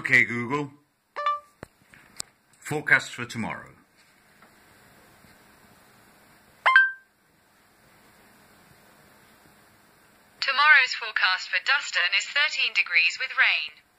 Okay, Google. Forecast for tomorrow. Tomorrow's forecast for Dustin is 13 degrees with rain.